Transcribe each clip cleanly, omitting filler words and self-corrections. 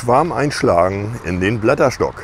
Schwarm einschlagen in den Blätterstock.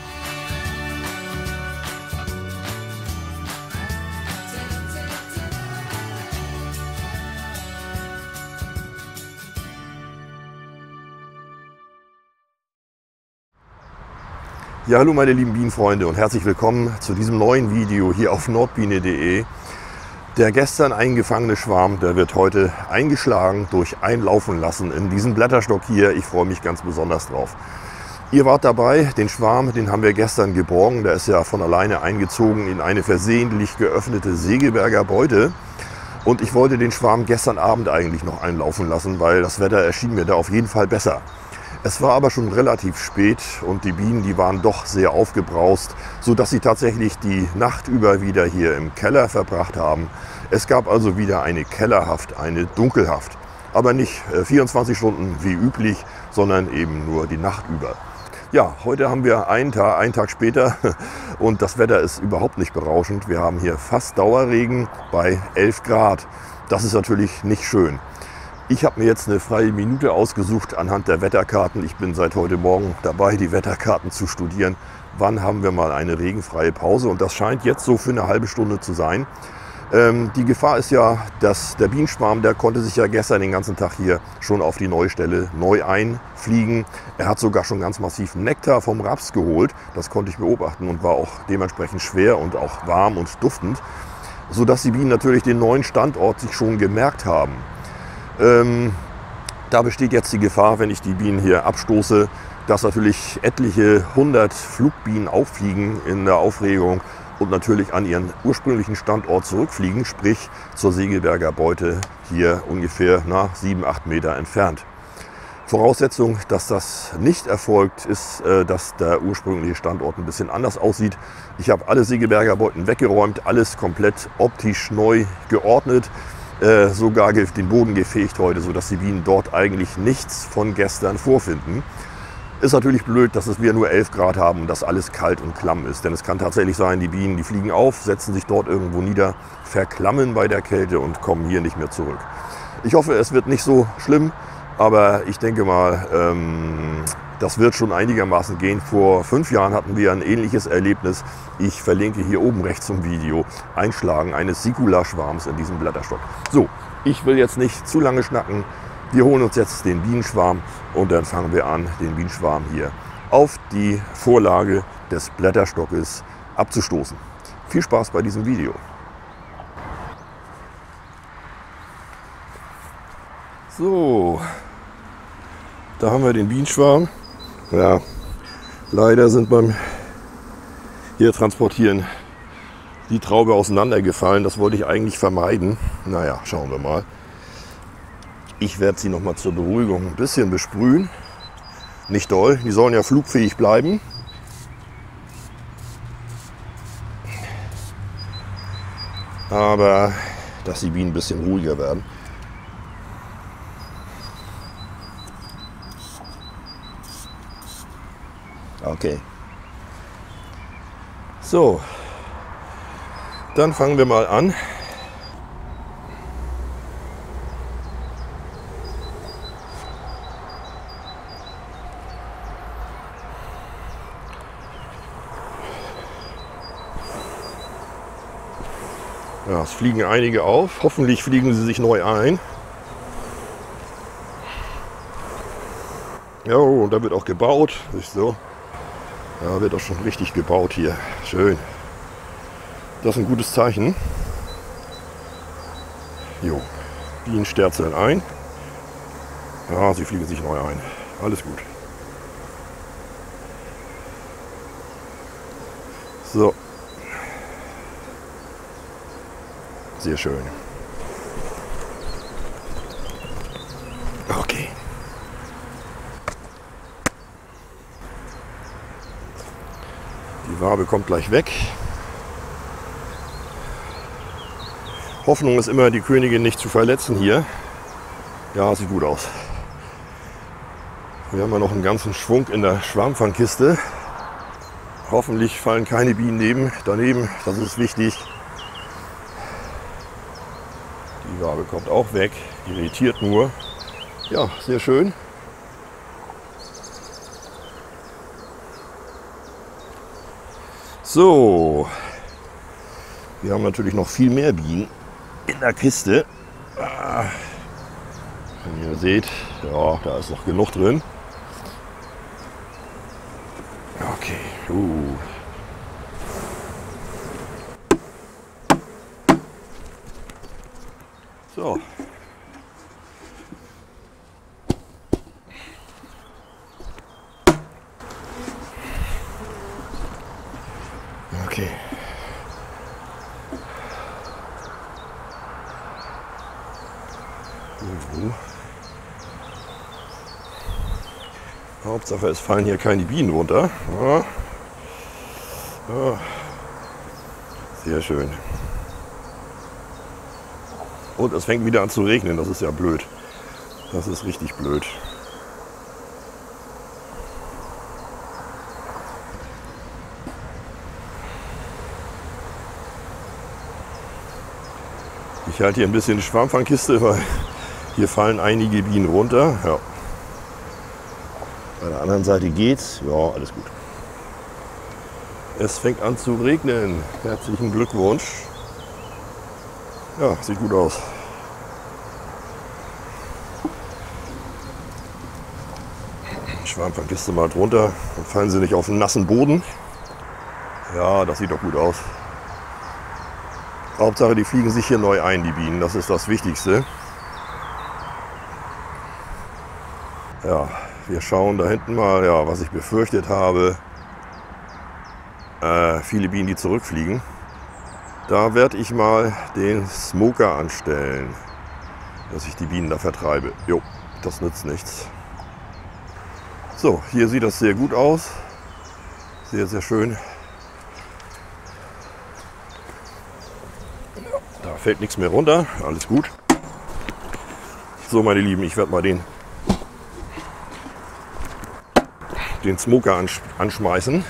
Ja, hallo meine lieben Bienenfreunde und herzlich willkommen zu diesem neuen Video hier auf nordbiene.de. Der gestern eingefangene Schwarm, der wird heute eingeschlagen durch Einlaufen lassen in diesen Blätterstock hier. Ich freue mich ganz besonders drauf. Ihr wart dabei, den Schwarm, den haben wir gestern geborgen. Der ist ja von alleine eingezogen in eine versehentlich geöffnete Segeberger Beute. Und ich wollte den Schwarm gestern Abend eigentlich noch einlaufen lassen, weil das Wetter erschien mir da auf jeden Fall besser. Es war aber schon relativ spät und die Bienen, die waren doch sehr aufgebraust, sodass sie tatsächlich die Nacht über wieder hier im Keller verbracht haben. Es gab also wieder eine Kellerhaft, eine Dunkelhaft. Aber nicht 24 Stunden wie üblich, sondern eben nur die Nacht über. Ja, heute haben wir einen Tag später und das Wetter ist überhaupt nicht berauschend. Wir haben hier fast Dauerregen bei 11 Grad. Das ist natürlich nicht schön. Ich habe mir jetzt eine freie Minute ausgesucht anhand der Wetterkarten. Ich bin seit heute Morgen dabei, die Wetterkarten zu studieren. Wann haben wir mal eine regenfreie Pause? Und das scheint jetzt so für eine halbe Stunde zu sein. Die Gefahr ist ja, dass der Bienenschwarm, der konnte sich ja gestern den ganzen Tag hier schon auf die neue Stelle neu einfliegen. Er hat sogar schon ganz massiv Nektar vom Raps geholt. Das konnte ich beobachten und war auch dementsprechend schwer und auch warm und duftend, sodass die Bienen natürlich den neuen Standort sich schon gemerkt haben. Da besteht jetzt die Gefahr, wenn ich die Bienen hier abstoße, dass natürlich etliche 100 Flugbienen auffliegen in der Aufregung und natürlich an ihren ursprünglichen Standort zurückfliegen, sprich zur Segeberger Beute hier ungefähr 7-8 Meter entfernt. Voraussetzung, dass das nicht erfolgt, ist, dass der ursprüngliche Standort ein bisschen anders aussieht. Ich habe alle Segeberger Beuten weggeräumt, alles komplett optisch neu geordnet. Sogar den Boden gefegt heute, sodass die Bienen dort eigentlich nichts von gestern vorfinden. Ist natürlich blöd, dass wir nur 11 Grad haben und dass alles kalt und klamm ist. Denn es kann tatsächlich sein, die Bienen, die fliegen auf, setzen sich dort irgendwo nieder, verklammen bei der Kälte und kommen hier nicht mehr zurück. Ich hoffe, es wird nicht so schlimm, aber ich denke mal, das wird schon einigermaßen gehen. Vor 5 Jahren hatten wir ein ähnliches Erlebnis. Ich verlinke hier oben rechts zum Video Einschlagen eines Sicula-Schwarms in diesem Blätterstock. So, ich will jetzt nicht zu lange schnacken. Wir holen uns jetzt den Bienenschwarm und dann fangen wir an, den Bienenschwarm hier auf die Vorlage des Blätterstockes abzustoßen. Viel Spaß bei diesem Video. So, da haben wir den Bienenschwarm. Ja, leider sind beim hier transportieren die Traube auseinandergefallen. Das wollte ich eigentlich vermeiden. Naja, schauen wir mal. Ich werde sie noch mal zur Beruhigung ein bisschen besprühen. Nicht doll, die sollen ja flugfähig bleiben. Aber dass die Bienen ein bisschen ruhiger werden. Okay. So, dann fangen wir mal an. Ja, es fliegen einige auf. Hoffentlich fliegen sie sich neu ein. Ja, und da wird auch gebaut. Ist so. Ja, wird auch schon richtig gebaut hier. Schön. Das ist ein gutes Zeichen. Jo, Bienen sterzeln ein. Ja, sie fliegen sich neu ein. Alles gut. So. Sehr schön. Okay. Die Wabe kommt gleich weg. Hoffnung ist immer, die Königin nicht zu verletzen hier. Ja, sieht gut aus. Wir haben ja noch einen ganzen Schwung in der Schwarmfangkiste. Hoffentlich fallen keine Bienen daneben, das ist wichtig. Die Wabe kommt auch weg, irritiert nur. Ja, sehr schön. So, wir haben natürlich noch viel mehr Bienen in der Kiste. Wenn ihr seht, ja, da ist noch genug drin. Okay. So. Okay. Hauptsache, es fallen hier keine Bienen runter. Ja. Ja. Sehr schön. Und es fängt wieder an zu regnen, das ist ja blöd. Das ist richtig blöd. Ich halte hier ein bisschen die Schwarmfangkiste, weil hier fallen einige Bienen runter. Ja. Bei der anderen Seite geht's. Ja, alles gut. Es fängt an zu regnen. Herzlichen Glückwunsch. Ja, sieht gut aus. Die Schwarmfangkiste mal drunter. Dann fallen sie nicht auf den nassen Boden. Ja, das sieht doch gut aus. Hauptsache, die fliegen sich hier neu ein, die Bienen. Das ist das Wichtigste. Ja, wir schauen da hinten mal, ja, was ich befürchtet habe. Viele Bienen, die zurückfliegen. Da werde ich mal den Smoker anstellen, dass ich die Bienen da vertreibe. Jo, das nützt nichts. So, hier sieht das sehr gut aus. Sehr, sehr schön. Da fällt nichts mehr runter. Alles gut. So, meine Lieben, ich werde mal den Smoker anschmeißen.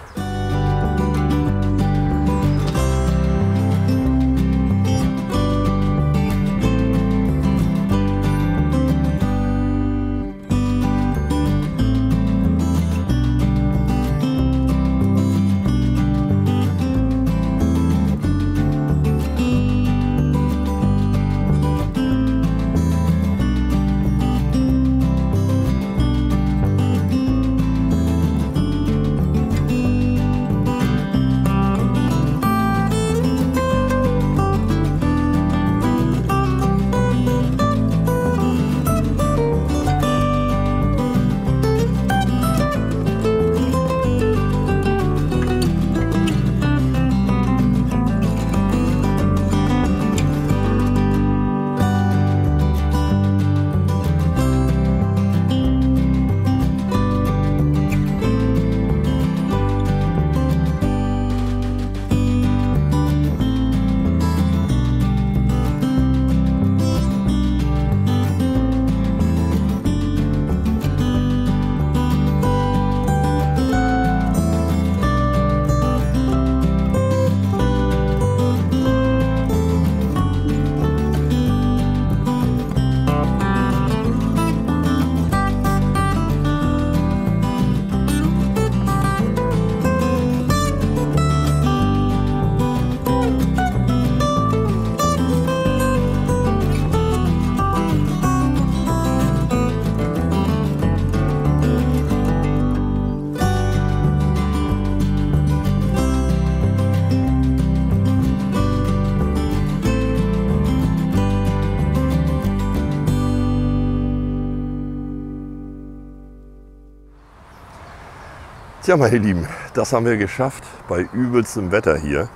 Tja, meine Lieben, das haben wir geschafft bei übelstem Wetter hier.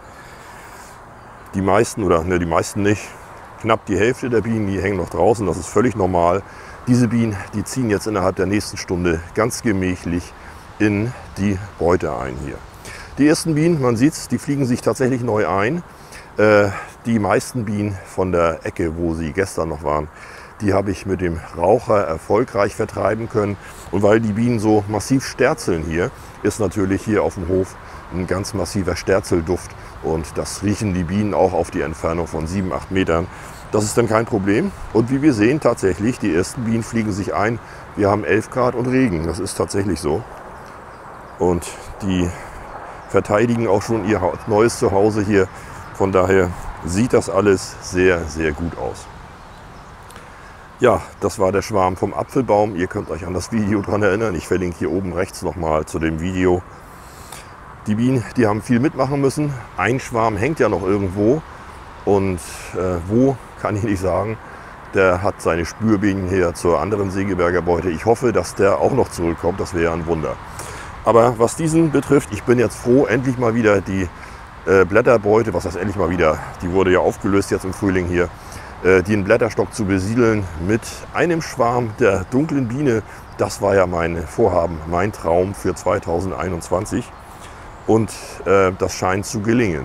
Die meisten, oder ne, die meisten nicht, knapp die Hälfte der Bienen, die hängen noch draußen, das ist völlig normal. Diese Bienen, die ziehen jetzt innerhalb der nächsten Stunde ganz gemächlich in die Beute ein hier. Die ersten Bienen, man sieht es, die fliegen sich tatsächlich neu ein. Die meisten Bienen von der Ecke, wo sie gestern noch waren, die habe ich mit dem Raucher erfolgreich vertreiben können. Und weil die Bienen so massiv sterzeln hier, ist natürlich hier auf dem Hof ein ganz massiver Sterzelduft. Und das riechen die Bienen auch auf die Entfernung von 7, 8 Metern. Das ist dann kein Problem. Und wie wir sehen, tatsächlich, die ersten Bienen fliegen sich ein. Wir haben 11 Grad und Regen. Das ist tatsächlich so. Und die verteidigen auch schon ihr neues Zuhause hier. Von daher sieht das alles sehr, sehr gut aus. Ja, das war der Schwarm vom Apfelbaum. Ihr könnt euch an das Video dran erinnern. Ich verlinke hier oben rechts nochmal zu dem Video. Die Bienen, die haben viel mitmachen müssen. Ein Schwarm hängt ja noch irgendwo. Und wo, kann ich nicht sagen. Der hat seine Spürbienen hier zur anderen Segeberger Beute. Ich hoffe, dass der auch noch zurückkommt. Das wäre ein Wunder. Aber was diesen betrifft, ich bin jetzt froh, endlich mal wieder die Blätterbeute, was heißt endlich mal wieder, die wurde ja aufgelöst jetzt im Frühling hier, den Blätterstock zu besiedeln mit einem Schwarm der dunklen Biene. Das war ja mein Vorhaben, mein Traum für 2021 und das scheint zu gelingen.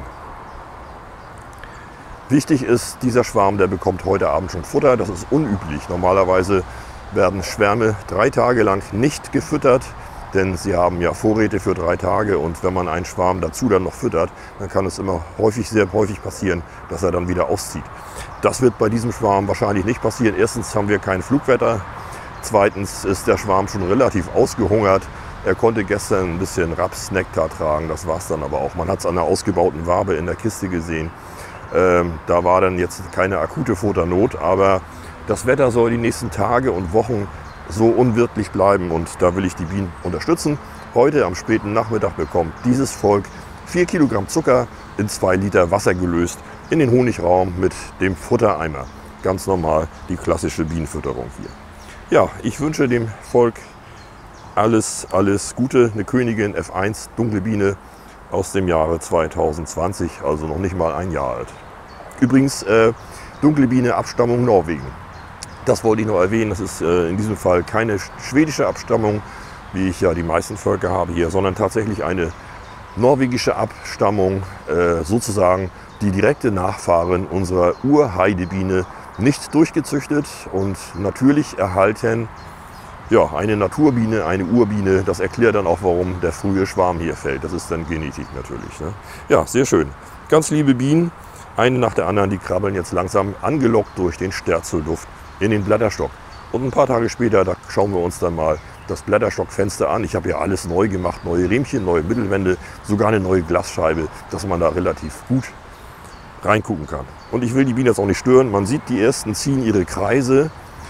Wichtig ist, dieser Schwarm, der bekommt heute Abend schon Futter. Das ist unüblich. Normalerweise werden Schwärme 3 Tage lang nicht gefüttert, denn sie haben ja Vorräte für 3 Tage und wenn man einen Schwarm dazu dann noch füttert, dann kann es immer sehr häufig passieren, dass er dann wieder auszieht. Das wird bei diesem Schwarm wahrscheinlich nicht passieren. Erstens haben wir kein Flugwetter. Zweitens ist der Schwarm schon relativ ausgehungert. Er konnte gestern ein bisschen Rapsnektar tragen, das war es dann aber auch. Man hat es an der ausgebauten Wabe in der Kiste gesehen. Da war dann jetzt keine akute Futternot, aber das Wetter soll die nächsten Tage und Wochen so unwirtlich bleiben und da will ich die Bienen unterstützen. Heute am späten Nachmittag bekommt dieses Volk 4 Kilogramm Zucker in 2 Liter Wasser gelöst in den Honigraum mit dem Futtereimer. Ganz normal die klassische Bienenfütterung hier. Ja, ich wünsche dem Volk alles Gute. Eine Königin F1 dunkle Biene aus dem Jahre 2020, also noch nicht mal ein Jahr alt. Übrigens, dunkle Biene, Abstammung Norwegen. Das wollte ich noch erwähnen, das ist in diesem Fall keine schwedische Abstammung, wie ich ja die meisten Völker habe hier, sondern tatsächlich eine norwegische Abstammung, sozusagen die direkte Nachfahrin unserer Urheidebiene, nicht durchgezüchtet und natürlich erhalten. Ja, eine Naturbiene, eine Urbiene, das erklärt dann auch, warum der frühe Schwarm hier fällt. Das ist dann Genetik natürlich. Ne? Ja, sehr schön. Ganz liebe Bienen, eine nach der anderen, die krabbeln jetzt langsam angelockt durch den Sterzelduft in den Blätterstock. Und ein paar Tage später, da schauen wir uns dann mal das Blätterstockfenster an. Ich habe ja alles neu gemacht, neue Riemchen, neue Mittelwände, sogar eine neue Glasscheibe, dass man da relativ gut reingucken kann. Und ich will die Bienen jetzt auch nicht stören. Man sieht, die ersten ziehen ihre kreisen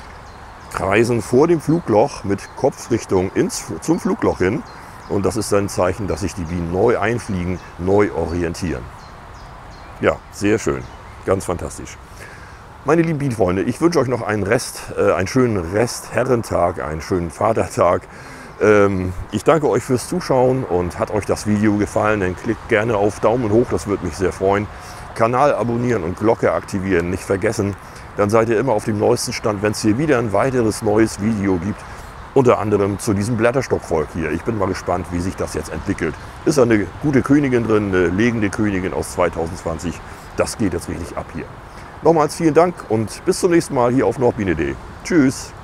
vor dem Flugloch mit Kopfrichtung zum Flugloch hin. Und das ist ein Zeichen, dass sich die Bienen neu einfliegen, neu orientieren. Ja, sehr schön. Ganz fantastisch. Meine lieben Bienenfreunde, ich wünsche euch noch einen schönen Herrentag, einen schönen Vatertag. Ich danke euch fürs Zuschauen und hat euch das Video gefallen, dann klickt gerne auf Daumen hoch, das würde mich sehr freuen. Kanal abonnieren und Glocke aktivieren, nicht vergessen. Dann seid ihr immer auf dem neuesten Stand, wenn es hier wieder ein weiteres neues Video gibt. Unter anderem zu diesem Blätterstockvolk hier. Ich bin mal gespannt, wie sich das jetzt entwickelt. Ist da eine gute Königin drin, eine legende Königin aus 2020. Das geht jetzt richtig ab hier. Nochmals vielen Dank und bis zum nächsten Mal hier auf nordbiene.de. Tschüss!